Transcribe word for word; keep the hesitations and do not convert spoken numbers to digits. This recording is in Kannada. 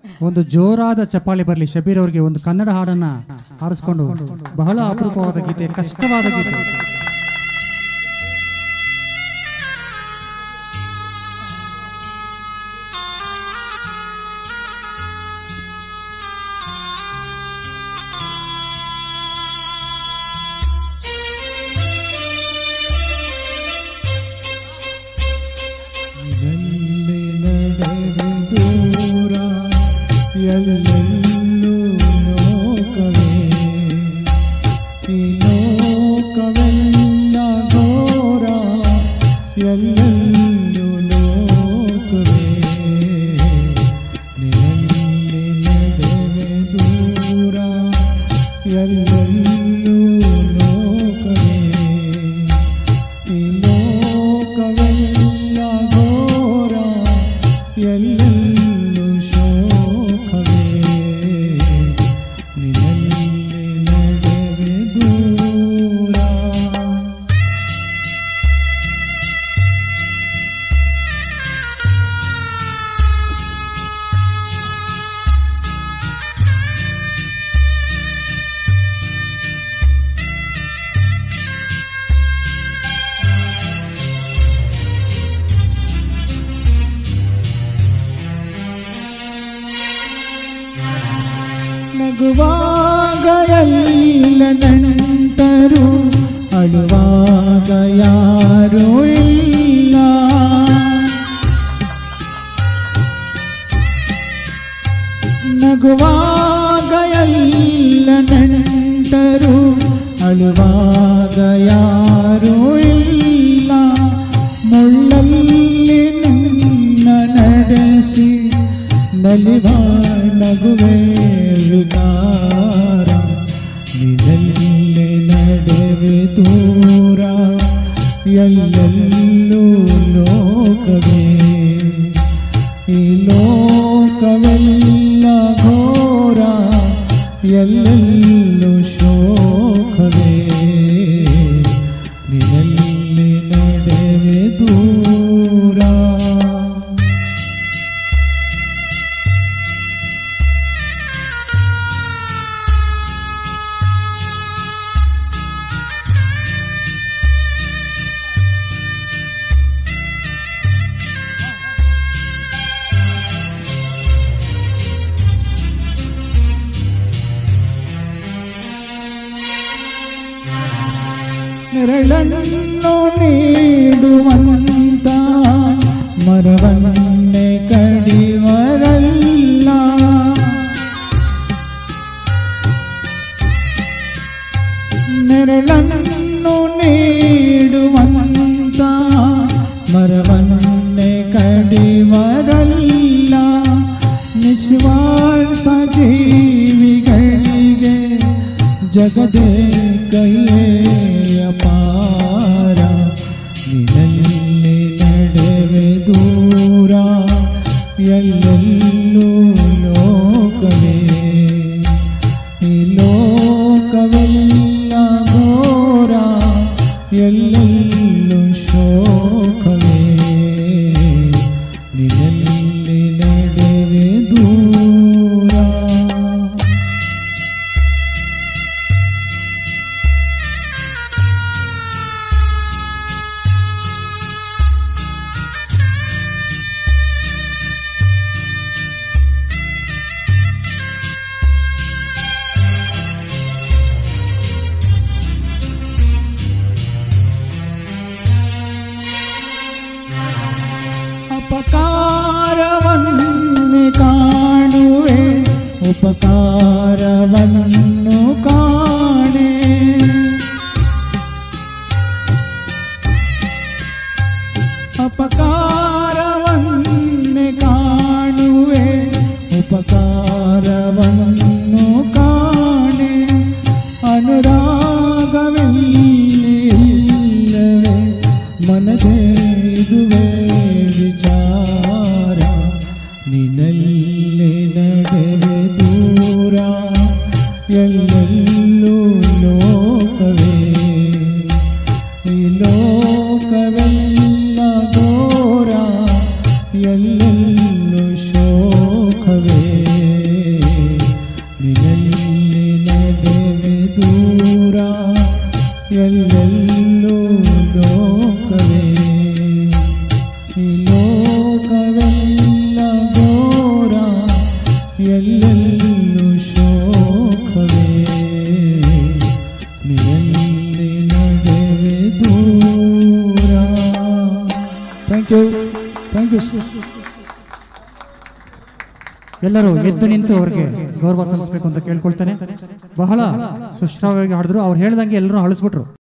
ಒಂದು ಜೋರಾದ ಚಪ್ಪಾಳೆ ಬರಲಿ ಶಬೀರ್ ಅವರಿಗೆ. ಒಂದು ಕನ್ನಡ ಹಾಡನ್ನ ಹಾರಿಸಿಕೊಂಡು ಬಹಳ ಅಪರೂಪವಾದ ಗೀತೆ, ಕಷ್ಟವಾದ ಗೀತೆ. ಎಲ್ಲೆಲ್ಲೂ ಲೋಕವೇ, ಈ ಲೋಕವೆಲ್ಲ ಘೋರ, ಎಲ್ಲೆಲ್ಲೂ ಲೋಕವೇ, ನಿನ್ನಲ್ಲಿ ನಡೆವೆ ದೂರ, ಎಲ್ಲೆಲ್ಲೂ ಲೋಕವೇ, ಈ ಲೋಕವೆಲ್ಲ ಘೋರ, ಎಲ್ಲೆಲ್ಲೂ ಶೋಕವೇ, ನಿನ್ನಲ್ಲಿ ನಡೆವೆ ದೂರ. ನಗುವಾಗ ಎಲ್ಲ ನೆಂಟರು, ಅಳುವಾಗ ಯಾರೂ ಇಲ್ಲ, ನಗುವಾಗ ಎಲ್ಲ ನೆಂಟರು, ಅಳುವಾಗ ಯಾರೂ ಇಲ್ಲ, ಮುಳ್ಳಲ್ಲಿ ನಿನ್ನ ನಡೆಸಿ ನಲಿವ ನಗುವೆ ವಿಕಾರ, ನಿನ್ನಲ್ಲಿ ನಡೆವೆ ದೂರ, ಎಲ್ಲೆಲ್ಲೂ ಲೋಕವೇ, ಈ ಲೋಕವೆಲ್ಲ ಘೋರ, ಎಲ್ಲೆಲ್ಲೂ ಶೋಕವೇ, ನಿನ್ನಲ್ಲಿ ನಡೆವೆ ದೂರ. ನೆರಳನ್ನು ನೀಡುವಂತ ಮರವನ್ನೇ ಕಡಿವರಲ್ಲ, ನೆರಳನ್ನು ನೀಡುವಂತ ಮರವನ್ನೇ ಕಡಿವರಲ್ಲ, ನಿಸ್ವಾರ್ಥ ಜೀವಿಗಳಿಗೆ ಜಗದೇ ಕೈಯೇ ಅಪಾರ, ನಿನ್ನಲ್ಲಿ ನಡೆವೆ ದೂರ, ಎಲ್ಲೆಲ್ಲೂ ಲೋಕವೇ, ಈ ಲೋಕವೆಲ್ಲ ಘೋರ, ಎಲ್ಲೆಲ್ಲೂ ಶೋಕವೇ, ನಿನ್ನಲ್ಲಿ ನಡೆವೆ ದೂರ. ಉಪಕಾರವನ್ನು ಕಾಣುವೆ, ಉಪಕಾರವನ್ನು ಕಾಣೆ, ಅಪಕಾರವನ್ನು ಕಾಣುವೆ, ಉಪಕಾರವನ್ನು ಕಾಣೆ, ಅನುರಾಗವಿಲ್ಲವೇ ಮನದೇ ಇದುವೇ ವಿಚಾರ, ನಿನ್ನಲ್ಲಿ ನಡೆವೆ ದೂರ, ಎಲ್ಲೆಲ್ಲೂ ಲೋಕವೇ, ಈ ಲೋಕವೆಲ್ಲ ಘೋರ, ಎಲ್ಲೆಲ್ಲೂ ಶೋಕವೇ. ಎಲ್ಲೆಲ್ಲೂ ಲೋಕವೇ ಈ ಲೋಕವೆಲ್ಲ ಘೋರ ಎಲ್ಲೆಲ್ಲೂ ಶೋಕವೇ ನೀನೆಲ್ಲಿ ನಡೆವೆ ದೂರ. Thank you thank you sir. ಎಲ್ಲರೂ ಎದ್ದು ನಿಂತು ಅವರಿಗೆ ಗೌರವ ಸಲ್ಲಿಸಬೇಕು ಅಂತ ಕೇಳ್ಕೊಳ್ತಾನೆ. ಬಹಳ ಸುಶ್ರಾವ್ಯವಾಗಿ ಹಾಡಿದ್ರು. ಅವ್ರು ಹೇಳ್ದಂಗೆ ಎಲ್ಲರೂ ಅಳಿಸ್ಬಿಟ್ರು.